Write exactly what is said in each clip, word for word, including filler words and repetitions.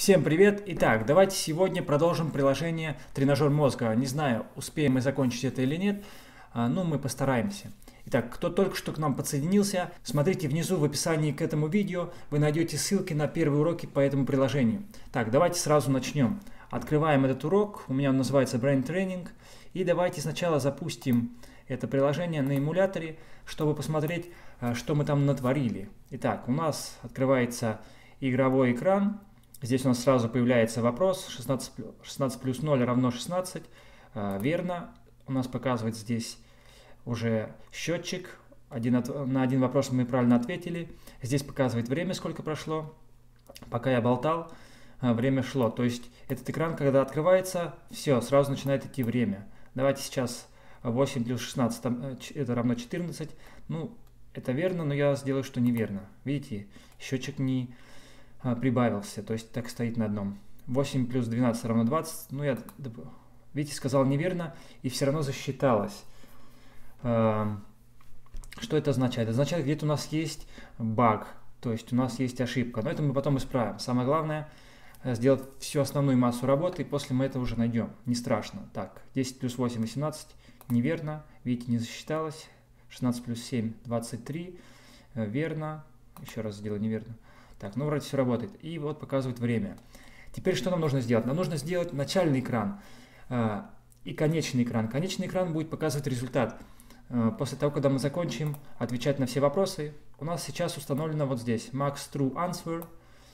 Всем привет! Итак, давайте сегодня продолжим приложение «Тренажер мозга». Не знаю, успеем мы закончить это или нет, но мы постараемся. Итак, кто только что к нам подсоединился, смотрите внизу в описании к этому видео, вы найдете ссылки на первые уроки по этому приложению. Так, давайте сразу начнем. Открываем этот урок, у меня он называется Brain Training, и давайте сначала запустим это приложение на эмуляторе, чтобы посмотреть, что мы там натворили. Итак, у нас открывается игровой экран. Здесь у нас сразу появляется вопрос, шестнадцать плюс ноль равно шестнадцать, верно, у нас показывает здесь уже счетчик, один от, на один вопрос мы правильно ответили, здесь показывает время, сколько прошло, пока я болтал, время шло, то есть этот экран, когда открывается, все, сразу начинает идти время. Давайте сейчас восемь плюс шестнадцать, это равно четырнадцать, ну, это верно, но я сделаю, что неверно, видите, счетчик не прибавился, то есть так стоит на одном. восемь плюс двенадцать равно двадцать, ну я, видите, сказал неверно, и все равно засчиталось. Что это означает? Это означает, где-то у нас есть баг, то есть у нас есть ошибка, но это мы потом исправим. Самое главное, сделать всю основную массу работы, и после мы это уже найдем, не страшно. Так, десять плюс восемь, восемнадцать, неверно, видите, не засчиталось. шестнадцать плюс семь, двадцать три, верно, еще раз сделаю неверно. Так, ну вроде все работает. И вот показывает время. Теперь что нам нужно сделать? Нам нужно сделать начальный экран э, и конечный экран. Конечный экран будет показывать результат. Э, после того, когда мы закончим отвечать на все вопросы, у нас сейчас установлено вот здесь max true answer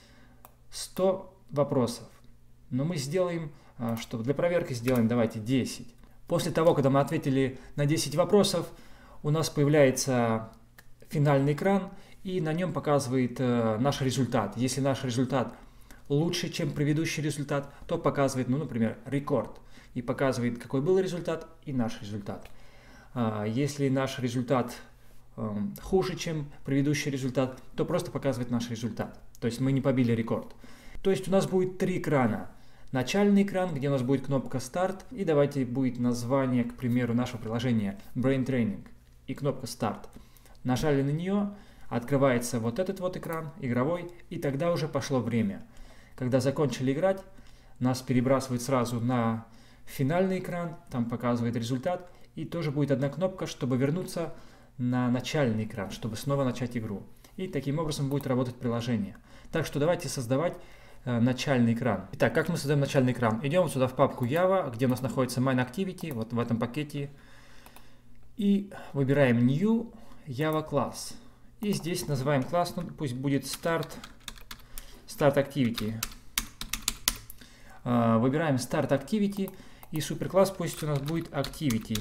сто вопросов. Но мы сделаем, э, чтобы для проверки сделаем, давайте десять. После того, когда мы ответили на десять вопросов, у нас появляется финальный экран, и на нем показывает э, наш результат. Если наш результат лучше, чем предыдущий результат, то показывает, ну, например, рекорд. И показывает, какой был результат и наш результат. А если наш результат э, хуже, чем предыдущий результат, то просто показывает наш результат. То есть мы не побили рекорд. То есть у нас будет три экрана. Начальный экран, где у нас будет кнопка «Старт», и давайте будет название, к примеру, нашего приложения Brain Training и кнопка «Старт». Нажали на нее, открывается вот этот вот экран, игровой, и тогда уже пошло время. Когда закончили играть, нас перебрасывает сразу на финальный экран, там показывает результат, и тоже будет одна кнопка, чтобы вернуться на начальный экран, чтобы снова начать игру. И таким образом будет работать приложение. Так что давайте создавать э, начальный экран. Итак, как мы создаем начальный экран? Идем сюда в папку Java, где у нас находится Main Activity, вот в этом пакете, и выбираем New Java Class. И здесь называем класс, ну, пусть будет Start, Start Activity. Uh, выбираем Start Activity, и суперкласс пусть у нас будет Activity.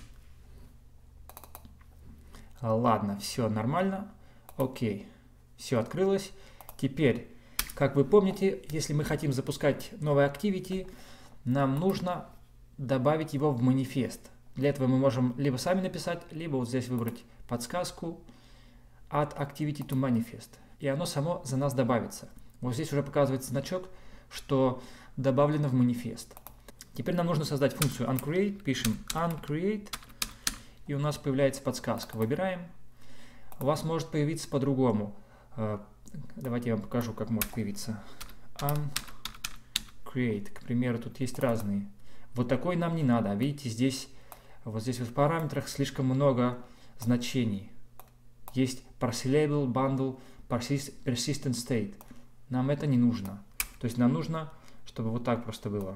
Uh, ладно, все нормально. Окей, все открылось. Теперь, как вы помните, если мы хотим запускать новый Activity, нам нужно добавить его в манифест. Для этого мы можем либо сами написать, либо вот здесь выбрать подсказку Add Activity to Manifest, и оно само за нас добавится. Вот здесь уже показывается значок, что добавлено в манифест. Теперь нам нужно создать функцию onCreate, пишем onCreate, и у нас появляется подсказка. Выбираем. У вас может появиться по-другому. Давайте я вам покажу, как может появиться. onCreate, к примеру, тут есть разные. Вот такой нам не надо. Видите, здесь, вот здесь вот в параметрах слишком много значений. Есть parsable, bundle, persistent state. Нам это не нужно. То есть нам нужно, чтобы вот так просто было.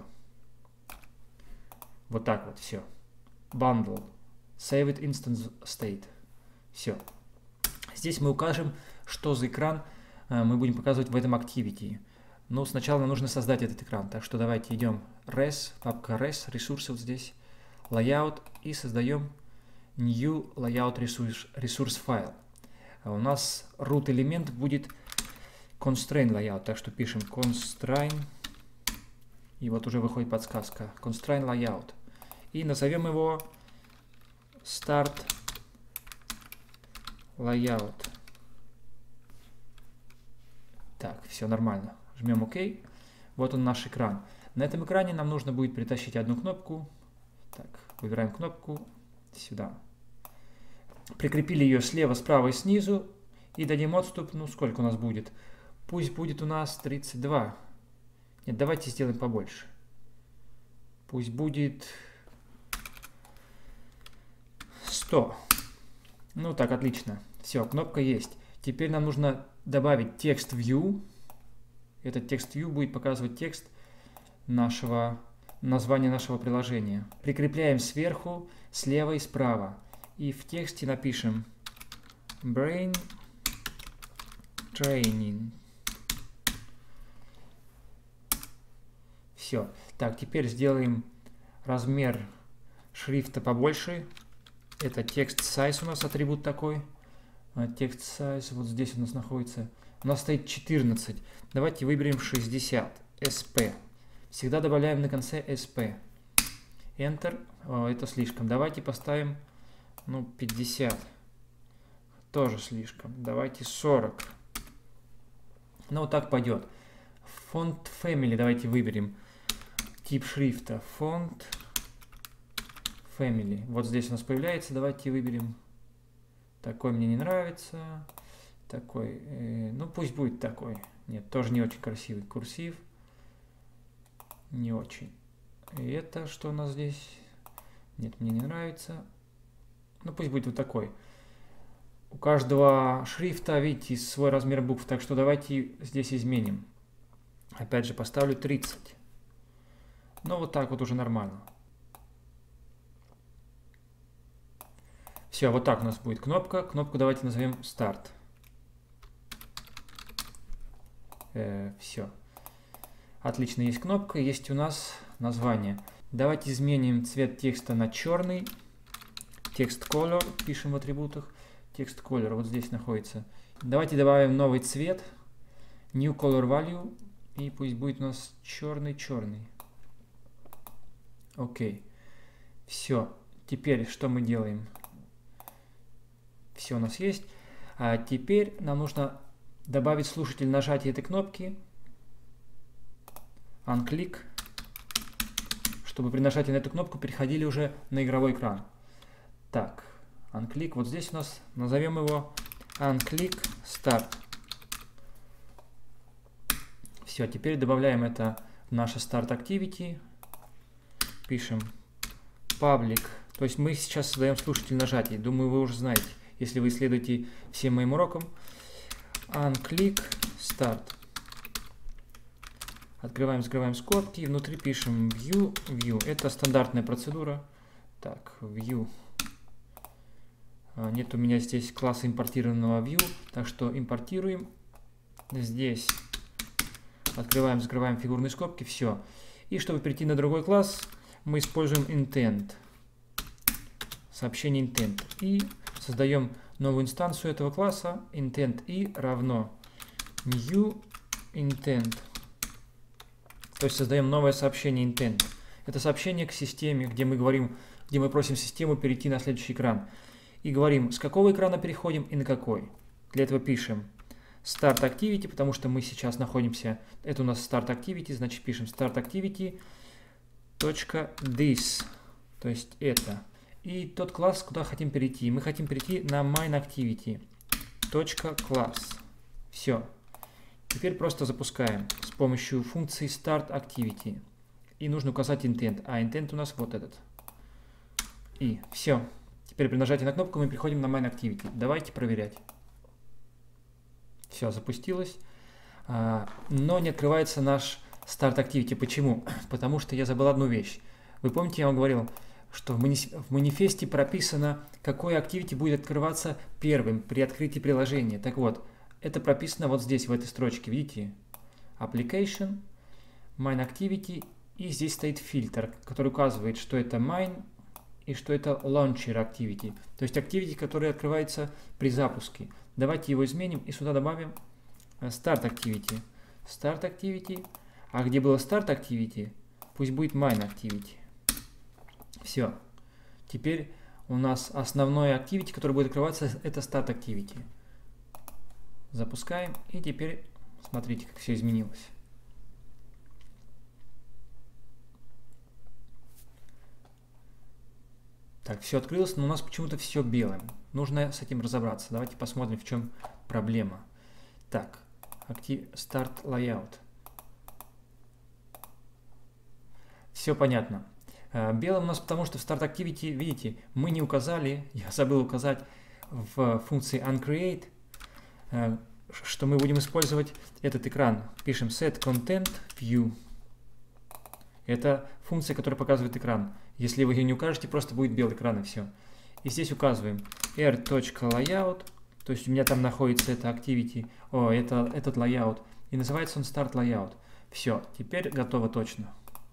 Вот так вот, все. Bundle, saved instance state. Все. Здесь мы укажем, что за экран мы будем показывать в этом activity. Но сначала нам нужно создать этот экран. Так что давайте идем res, папка res, ресурсы вот здесь, layout, и создаем new layout resource, resource file. У нас root элемент будет constraint layout, так что пишем constraint, и вот уже выходит подсказка constraint layout, и назовем его start layout. Так, все нормально, жмем ОК. Вот он наш экран. На этом экране нам нужно будет притащить одну кнопку. Так, выбираем кнопку сюда. Прикрепили ее слева, справа и снизу. И дадим отступ, ну сколько у нас будет? Пусть будет у нас тридцать два. Нет, давайте сделаем побольше. Пусть будет сто. Ну так, отлично. Все, кнопка есть. Теперь нам нужно добавить текст view. Этот текст view будет показывать текст нашего названия нашего приложения. Прикрепляем сверху, слева и справа. И в тексте напишем Brain Training. Все. Так, теперь сделаем размер шрифта побольше. Это text size у нас атрибут такой. Text size вот здесь у нас находится. У нас стоит четырнадцать. Давайте выберем шестьдесят. эс пи. Всегда добавляем на конце эс пи. Enter. О, это слишком. Давайте поставим, ну, пятьдесят. Тоже слишком. Давайте сорок. Ну, вот так пойдет. Font Family давайте выберем. Тип шрифта. Font Family. Вот здесь у нас появляется. Давайте выберем. Такой мне не нравится. Такой. Э, ну, пусть будет такой. Нет, тоже не очень красивый. Курсив. Не очень. И это что у нас здесь? Нет, мне не нравится. Ну, пусть будет вот такой. У каждого шрифта, видите, свой размер букв. Так что давайте здесь изменим. Опять же, поставлю тридцать. Ну, вот так вот уже нормально. Все, вот так у нас будет кнопка. Кнопку давайте назовем Start. Э, все. Отлично, есть кнопка, есть у нас название. Давайте изменим цвет текста на черный. Text Color пишем в атрибутах. Text Color вот здесь находится. Давайте добавим новый цвет. New Color Value. И пусть будет у нас черный-черный. Окей. Все. Теперь что мы делаем? Все у нас есть. А теперь нам нужно добавить слушатель нажатия этой кнопки. Unclick. Чтобы при нажатии на эту кнопку переходили уже на игровой экран. Так. Unclick. Вот здесь у нас назовем его Unclick Start. Все. Теперь добавляем это в наше Start Activity. Пишем Public. То есть мы сейчас создаем слушатель нажатий. Думаю, вы уже знаете, если вы исследуете всем моим урокам. Unclick Start. Открываем, закрываем скобки. И внутри пишем View. View. Это стандартная процедура. Так, View. Нет у меня здесь класса импортированного View. Так что импортируем. Здесь открываем, закрываем фигурные скобки. Все. И чтобы перейти на другой класс, мы используем Intent. Сообщение Intent. И создаем новую инстанцию этого класса. Intent и равно New Intent. То есть создаем новое сообщение Intent. Это сообщение к системе, где мы говорим, где мы просим систему перейти на следующий экран. И говорим, с какого экрана переходим и на какой. Для этого пишем Start Activity, потому что мы сейчас находимся, это у нас Start Activity, значит пишем Start Activity .this, то есть это. И тот класс, куда хотим перейти. Мы хотим перейти на MainActivity .class. Все. Теперь просто запускаем с помощью функции Start Activity. И нужно указать Intent. А Intent у нас вот этот. И все. Теперь при нажатии на кнопку мы переходим на MainActivity. Давайте проверять. Все, запустилось. А, но не открывается наш Start Activity. Почему? Потому что я забыл одну вещь. Вы помните, я вам говорил, что в, маниф в манифесте прописано, какой Activity будет открываться первым при открытии приложения. Так вот, это прописано вот здесь, в этой строчке. Видите? Application, MainActivity. И здесь стоит фильтр, который указывает, что это Main и что это Launcher Activity. То есть Activity, который открывается при запуске. Давайте его изменим и сюда добавим Start Activity. Start Activity. А где было Start Activity, пусть будет MainActivity. Все. Теперь у нас основной Activity, который будет открываться, это Start Activity. Запускаем. И теперь смотрите, как все изменилось. Так, все открылось, но у нас почему-то все белым. Нужно с этим разобраться. Давайте посмотрим, в чем проблема. Так, Start Layout. все понятно. Белым у нас потому, что в Start Activity, видите, мы не указали, я забыл указать в функции onCreate, что мы будем использовать этот экран. Пишем set content view. Это функция, которая показывает экран. Если вы ее не укажете, просто будет белый экран и все. И здесь указываем r.layout, то есть у меня там находится это activity, о, это, этот layout, и называется он start layout. Все, теперь готово точно.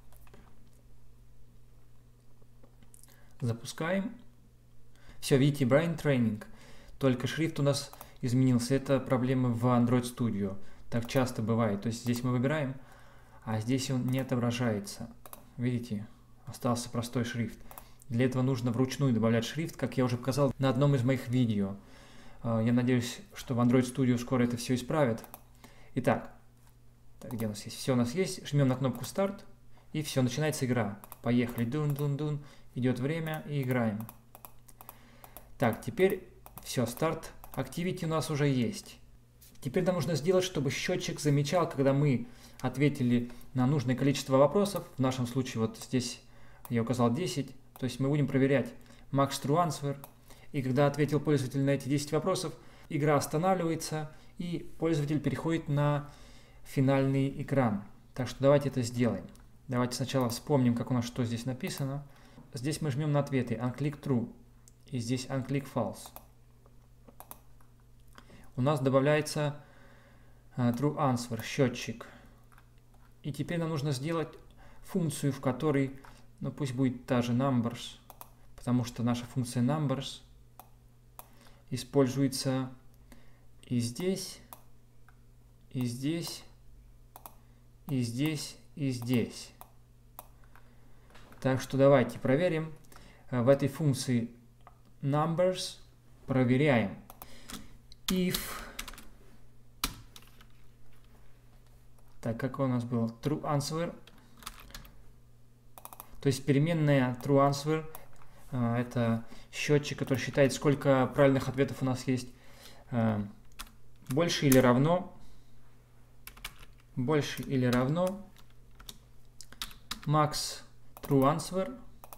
Запускаем. Все, видите, Brain Training. Только шрифт у нас изменился. Это проблемы в Android Studio. Так часто бывает. То есть здесь мы выбираем, а здесь он не отображается. Видите, остался простой шрифт. Для этого нужно вручную добавлять шрифт, как я уже показал на одном из моих видео. Я надеюсь, что в Android Studio скоро это все исправят. Итак, так, где у нас есть? Все у нас есть. Жмем на кнопку Start, и все, начинается игра. Поехали. Дун-дун-дун. Идет время и играем. Так, теперь все, старт Activity у нас уже есть. Теперь нам нужно сделать, чтобы счетчик замечал, когда мы ответили на нужное количество вопросов. В нашем случае вот здесь я указал десять. То есть мы будем проверять max true answer. И когда ответил пользователь на эти десять вопросов, игра останавливается и пользователь переходит на финальный экран. Так что давайте это сделаем. Давайте сначала вспомним, как у нас что здесь написано. Здесь мы жмем на ответы onClick true и здесь onClick false. У нас добавляется uh, true answer, счетчик. И теперь нам нужно сделать функцию, в которой, ну пусть будет та же numbers, потому что наша функция numbers используется и здесь, и здесь, и здесь, и здесь. Так что давайте проверим. В этой функции numbers проверяем. If, так, какой у нас был? True answer. То есть переменная true answer, это счетчик, который считает, сколько правильных ответов у нас есть. Больше или равно, больше или равно max true answer,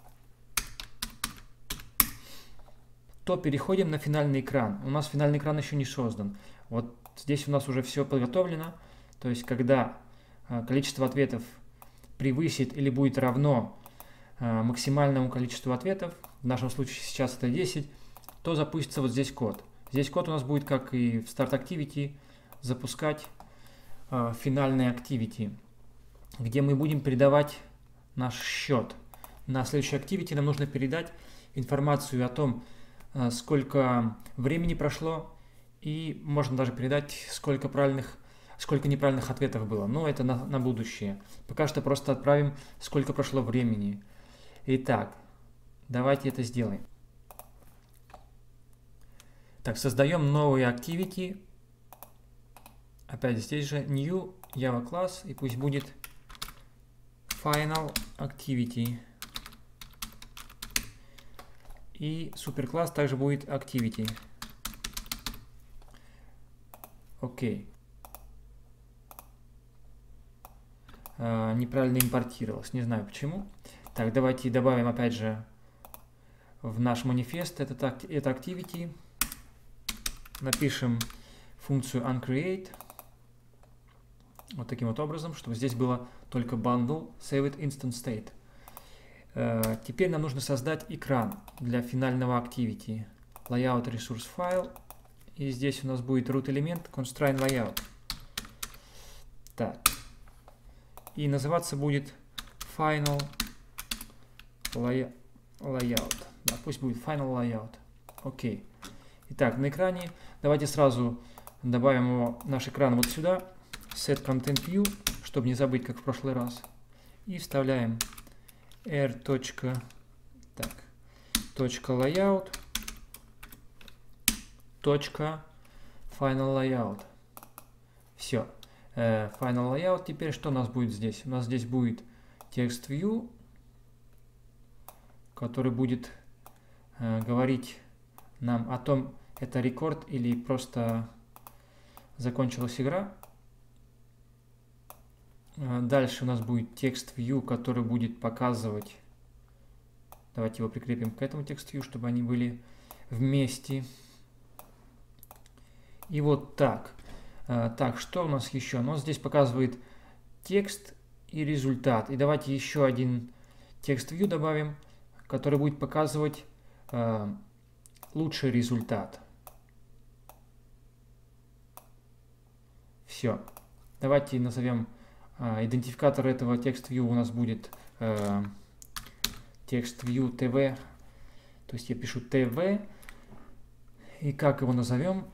то переходим на финальный экран. У нас финальный экран еще не создан. Вот здесь у нас уже все подготовлено. То есть, когда количество ответов превысит или будет равно максимальному количеству ответов, в нашем случае сейчас это десять, то запустится вот здесь код. Здесь код у нас будет, как и в Start Activity, запускать финальный Activity, где мы будем передавать наш счет. На следующей Activity нам нужно передать информацию о том, сколько времени прошло, и можно даже передать, сколько правильных, сколько неправильных ответов было. Но это на, на будущее. Пока что просто отправим, сколько прошло времени. Итак, давайте это сделаем. Так, создаем новый Activity. Опять здесь же New Java класс, и пусть будет Final Activity. И суперкласс также будет Activity. Окей. А, неправильно импортировалось, не знаю почему. Так, давайте добавим опять же в наш манифест этот, это Activity. Напишем функцию onCreate. Вот таким вот образом, чтобы здесь было только bundle saved instant state. Uh, теперь нам нужно создать экран для финального Activity. Layout resource file. И здесь у нас будет root элемент constraint layout. Так. И называться будет final lay layout. Да, пусть будет final layout. Окей. Итак, на экране давайте сразу добавим его, наш экран вот сюда. Set content view, чтобы не забыть, как в прошлый раз. И вставляем r. Так, .layout. Final layout. Все. Э, final layout. Теперь что у нас будет здесь? У нас здесь будет text view, который будет э, говорить нам о том, это рекорд или просто закончилась игра. Дальше у нас будет текст view, который будет показывать. Давайте его прикрепим к этому текст view, чтобы они были вместе. И вот так. Так, что у нас еще? У нас здесь показывает текст и результат. И давайте еще один текст view добавим, который будет показывать э, лучший результат. Все. Давайте назовем э, идентификатор этого текст view у нас будет э, текст view tv. То есть я пишу tv. И как его назовем?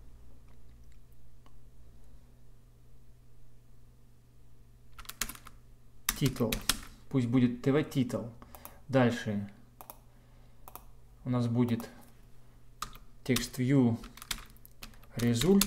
Title. Пусть будет tv title. Дальше у нас будет текст view result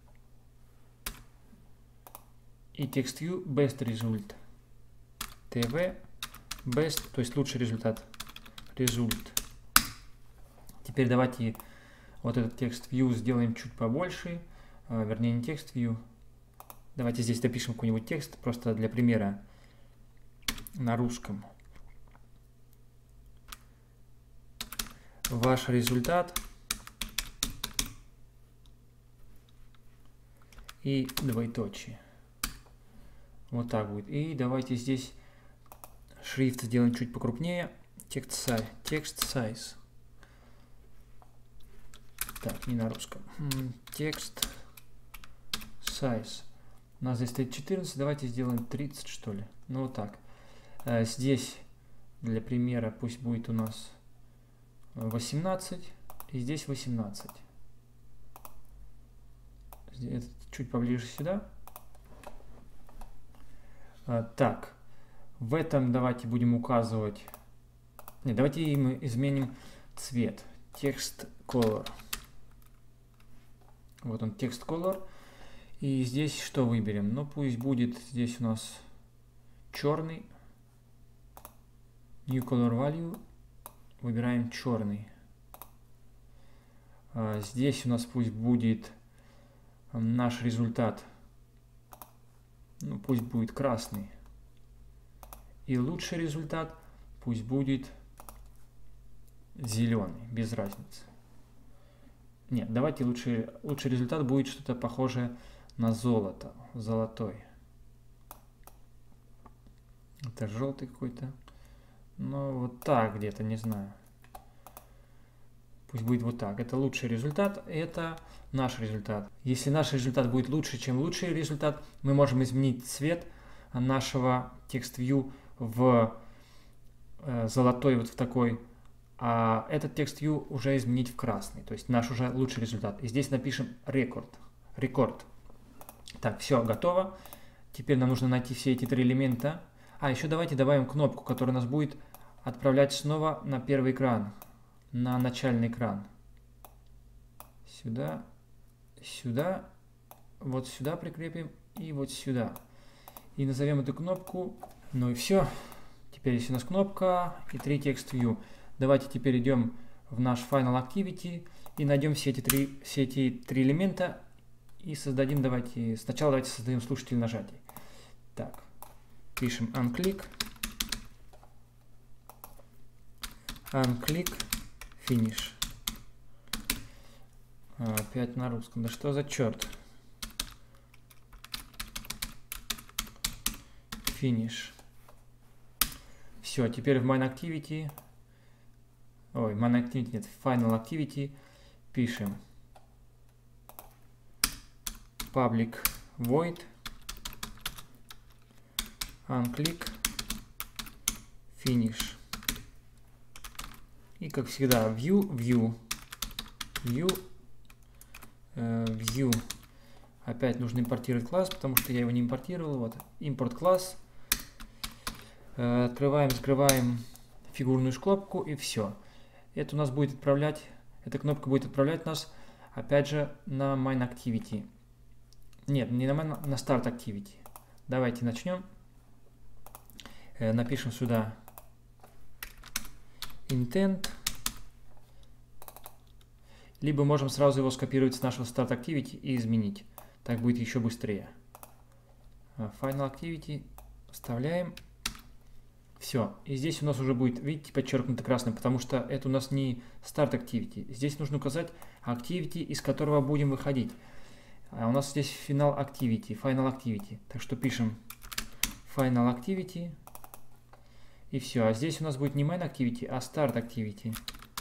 и текст view best result. tv best, то есть лучший результат. Result. Теперь давайте вот этот текст view сделаем чуть побольше. А, вернее, не текст view. Давайте здесь допишем какой-нибудь текст, просто для примера на русском. Ваш результат и двоеточие. Вот так будет. И давайте здесь шрифт сделаем чуть покрупнее. Текст size. Текст size. Так, не на русском. Текст size. У нас здесь стоит четырнадцать. Давайте сделаем тридцать, что ли. Ну вот так. Здесь для примера пусть будет у нас восемнадцать, и здесь восемнадцать. Это чуть поближе сюда. А, так, в этом давайте будем указывать. Нет, давайте мы изменим цвет. Text color. Вот он, text color. И здесь что выберем? Ну, пусть будет здесь у нас черный. New color value. Выбираем черный. А, здесь у нас пусть будет наш результат. Ну, пусть будет красный. И лучший результат пусть будет зеленый, без разницы. Нет, давайте лучший, лучший результат будет что-то похожее на золото, золотой. Это желтый какой-то. Ну, вот так где-то, не знаю. Пусть будет вот так. Это лучший результат, это наш результат. Если наш результат будет лучше, чем лучший результат, мы можем изменить цвет нашего текст view в э, золотой, вот в такой, а этот текст view уже изменить в красный. То есть наш уже лучший результат. И здесь напишем рекорд. Рекорд. Так, все, готово. Теперь нам нужно найти все эти три элемента. А, еще давайте добавим кнопку, которая нас будет отправлять снова на первый экран, на начальный экран. Сюда, сюда, вот сюда прикрепим и вот сюда. И назовем эту кнопку. Ну и все. Теперь есть у нас кнопка и три текст view. Давайте теперь идем в наш Final Activity и найдем все эти три, все эти три элемента и создадим, давайте, сначала давайте создаем слушатель нажатий. Так, пишем onClick. onClick finish. Опять на русском. Да что за черт? Finish. Все, теперь в main activity. Ой, main activity нет, final activity пишем public void onClick finish. И как всегда view, view, view, э, view. Опять нужно импортировать класс, потому что я его не импортировал. Вот, импорт класс. Э, открываем, закрываем фигурную скобку и все. Это у нас будет отправлять, эта кнопка будет отправлять нас, опять же, на main activity. Нет, не на main, на start activity. Давайте начнем. Э, напишем сюда intent. Либо можем сразу его скопировать с нашего start activity и изменить. Так будет еще быстрее. Final Activity вставляем. Все. И здесь у нас уже будет, видите, подчеркнуто красным, потому что это у нас не Start Activity. Здесь нужно указать Activity, из которого будем выходить. А у нас здесь Final Activity, Final Activity. Так что пишем Final Activity. И все. А здесь у нас будет не Main Activity, а Start Activity.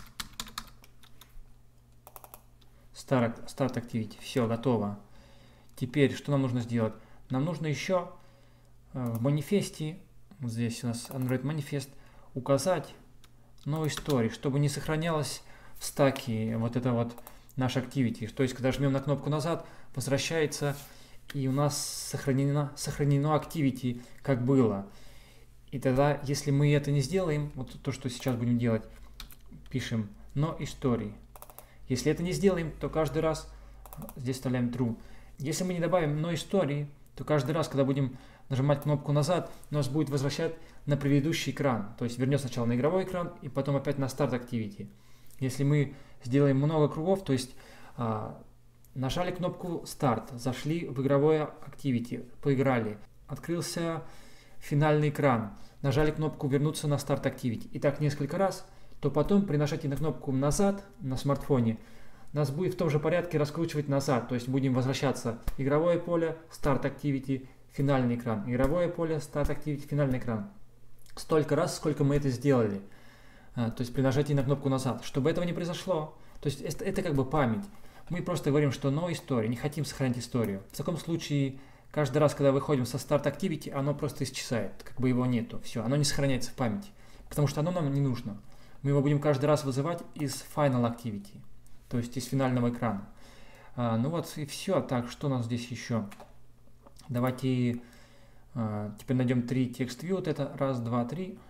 Start, start Activity. Все, готово. Теперь, что нам нужно сделать? Нам нужно еще в манифесте, вот здесь у нас Android манифест, указать No History, чтобы не сохранялось в стаке вот это вот наш Activity. То есть, когда жмем на кнопку назад, возвращается, и у нас сохранено, сохранено Activity, как было. И тогда, если мы это не сделаем, вот то, что сейчас будем делать, пишем No History. Если это не сделаем, то каждый раз здесь вставляем True. Если мы не добавим No History, то каждый раз, когда будем нажимать кнопку назад, нас будет возвращать на предыдущий экран. То есть вернет сначала на игровой экран и потом опять на Start Activity. Если мы сделаем много кругов, то есть а, нажали кнопку Start, зашли в игровое Activity, поиграли, открылся финальный экран, нажали кнопку вернуться на Start Activity. И так несколько раз, то потом при нажатии на кнопку назад на смартфоне нас будет в том же порядке раскручивать назад. То есть будем возвращаться игровое поле, Start Activity, финальный экран. Игровое поле, Start Activity, финальный экран. Столько раз, сколько мы это сделали. А, то есть при нажатии на кнопку назад. Чтобы этого не произошло, то есть это, это как бы память. Мы просто говорим, что no history, не хотим сохранить историю. В таком случае, каждый раз, когда выходим со Start Activity, оно просто исчезает. Как бы его нету. Все, оно не сохраняется в памяти. Потому что оно нам не нужно. Мы его будем каждый раз вызывать из Final Activity. То есть из финального экрана. А, ну вот и все. Так, что у нас здесь еще? Давайте а, теперь найдем три текст view. Вот это раз, два, три.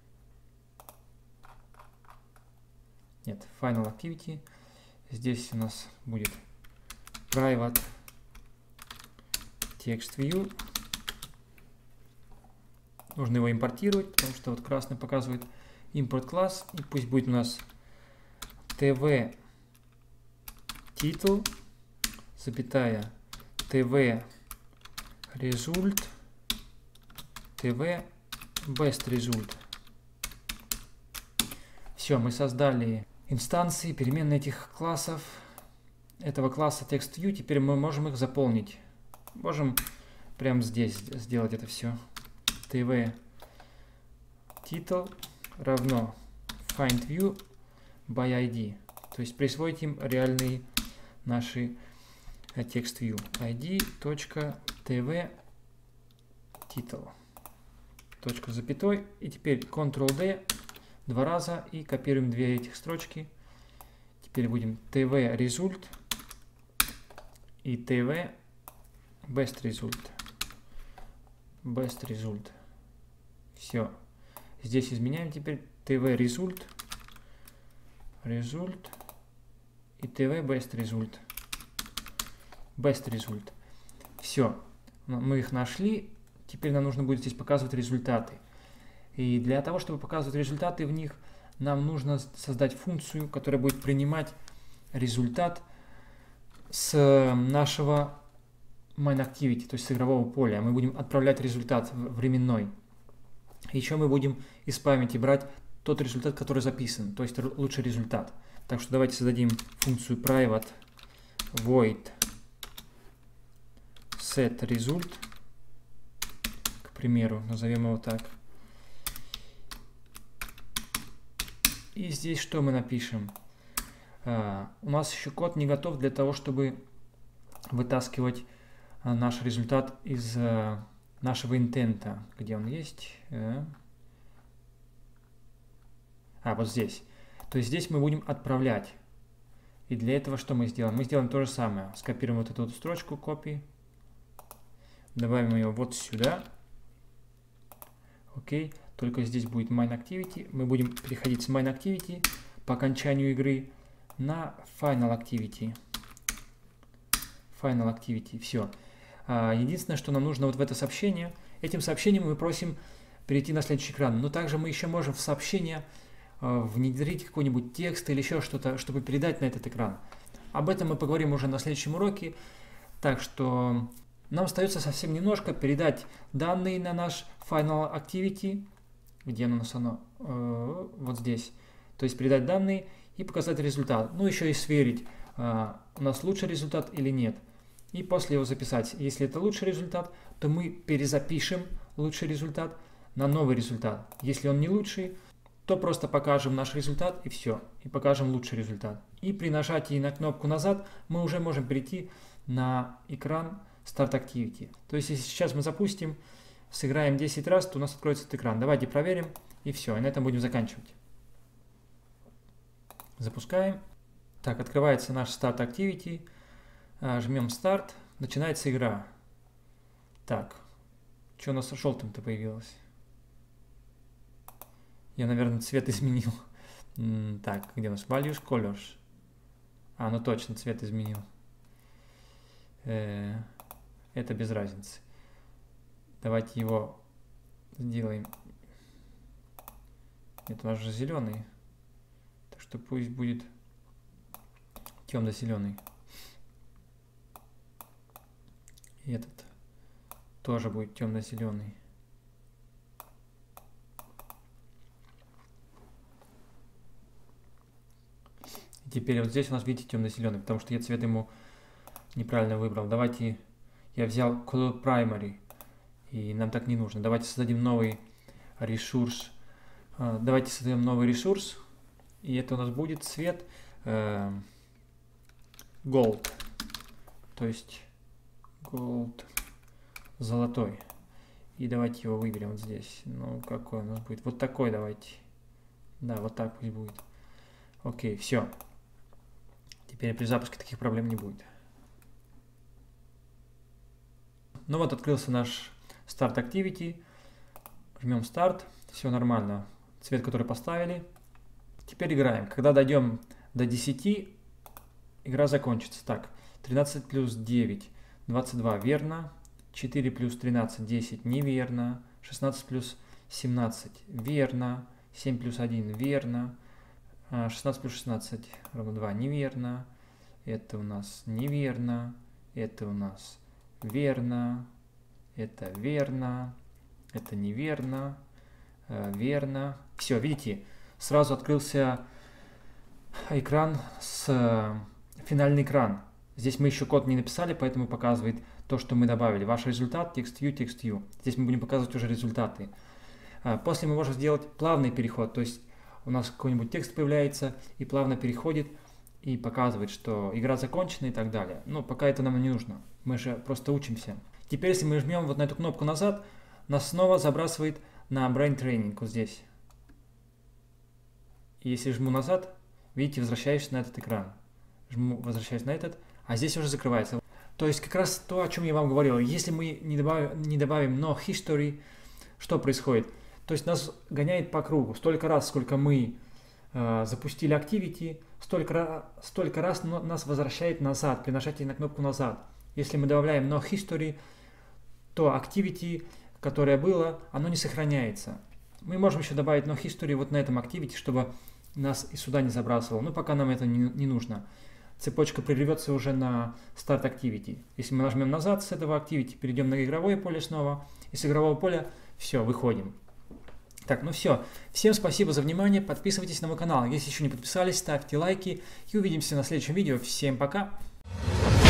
Нет, Final Activity. Здесь у нас будет Private Text View. Нужно его импортировать, потому что вот красный показывает импорт класс. И пусть будет у нас tv title, запятая, tv result, tv best result. Все, мы создали инстанции, переменные этих классов, этого класса TextView. Теперь мы можем их заполнить. Можем прямо здесь сделать это все. tv title равно findView by ай ди. То есть присвоить им реальные наши текст view. ай ди.tv title. Точка с запятой. И теперь Ctrl-D два раза и копируем две этих строчки. Теперь будем tv result и tv best result. Best result. Все. Здесь изменяем теперь tv result, result и tv best result. Best result. Все. Мы их нашли. Теперь нам нужно будет здесь показывать результаты. И для того, чтобы показывать результаты в них, нам нужно создать функцию, которая будет принимать результат с нашего MainActivity, то есть с игрового поля. Мы будем отправлять результат временной. Еще мы будем из памяти брать тот результат, который записан, то есть лучший результат. Так что давайте создадим функцию private void set result, к примеру, назовем его так. И здесь что мы напишем? Uh, у нас еще код не готов для того, чтобы вытаскивать uh, наш результат из uh, нашего интента. Где он есть? Uh. А, вот здесь. То есть здесь мы будем отправлять. И для этого что мы сделаем? Мы сделаем то же самое. Скопируем вот эту вот строчку copy. Добавим ее вот сюда. Окей. Только здесь будет MainActivity. Мы будем переходить с MainActivity по окончанию игры на Final Activity. Final Activity. Все. Единственное, что нам нужно вот в это сообщение. Этим сообщением мы просим перейти на следующий экран. Но также мы еще можем в сообщение внедрить какой-нибудь текст или еще что-то, чтобы передать на этот экран. Об этом мы поговорим уже на следующем уроке. Так что Нам остается совсем немножко передать данные на наш Final Activity, где оно у нас оно, э, вот здесь, то есть передать данные и показать результат. Ну, еще и сверить, э, у нас лучший результат или нет. И после его записать. Если это лучший результат, то мы перезапишем лучший результат на новый результат. Если он не лучший, то просто покажем наш результат и все. И покажем лучший результат. И при нажатии на кнопку «Назад» мы уже можем перейти на экран Start Activity. То есть, если сейчас мы запустим, сыграем десять раз, то у нас откроется этот экран. Давайте проверим, и все. И на этом будем заканчивать. Запускаем. Так, открывается наш Start Activity. Жмем старт, начинается игра. Так, что у нас желтым-то появилось? Я, наверное, цвет изменил. Так, где у нас? Values, Colors. А, ну точно, цвет изменил. Э, это без разницы. Давайте его сделаем. Это у нас же зеленый. Так что пусть будет темно-зеленый. И этот тоже будет темно-зеленый. И теперь вот здесь у нас, видите, темно-зеленый, потому что я цвет ему неправильно выбрал. Давайте, я взял Color Primary, и нам так не нужно. Давайте создадим новый ресурс. Давайте создаем новый ресурс, и это у нас будет цвет э, Gold, то есть Gold, золотой. И давайте его выберем вот здесь. Ну, какой у нас будет? Вот такой давайте. Да, вот так пусть будет. Окей, все. Теперь при запуске таких проблем не будет. Ну вот, открылся наш Start Activity. Жмем старт. Все нормально. Цвет, который поставили. Теперь играем. Когда дойдем до десяти, игра закончится. Так, тринадцать плюс девять. двадцать два, верно. четыре плюс тринадцать, десять, неверно. шестнадцать плюс семнадцать, верно. семь плюс один, верно. шестнадцать плюс шестнадцать, равно два, неверно. Это у нас неверно. Это у нас верно. Это верно. Это неверно. Верно. Все, видите, сразу открылся экран с финальный экран. Здесь мы еще код не написали, поэтому показывает то, что мы добавили. Ваш результат, текст U, текст U. Здесь мы будем показывать уже результаты. После мы можем сделать плавный переход, то есть у нас какой-нибудь текст появляется и плавно переходит и показывает, что игра закончена и так далее. Но пока это нам не нужно, мы же просто учимся. Теперь, если мы жмем вот на эту кнопку назад, нас снова забрасывает на Brain Training вот здесь. И если жму назад, видите, возвращаюсь на этот экран. Жму, возвращаюсь на этот. А здесь уже закрывается. То есть как раз то, о чем я вам говорил. Если мы не добавим, не добавим no history, что происходит? То есть нас гоняет по кругу. Столько раз, сколько мы э, запустили activity, столько, столько раз нас возвращает назад при нажатии на кнопку назад. Если мы добавляем no history, то activity, которое было, оно не сохраняется. Мы можем еще добавить no history вот на этом activity, чтобы нас и сюда не забрасывало. Но пока нам это не, не нужно. Цепочка прервется уже на Start Activity. Если мы нажмем назад с этого Activity, перейдем на игровое поле снова, и с игрового поля все, выходим. Так, ну все. Всем спасибо за внимание, подписывайтесь на мой канал. Если еще не подписались, ставьте лайки, и увидимся на следующем видео. Всем пока!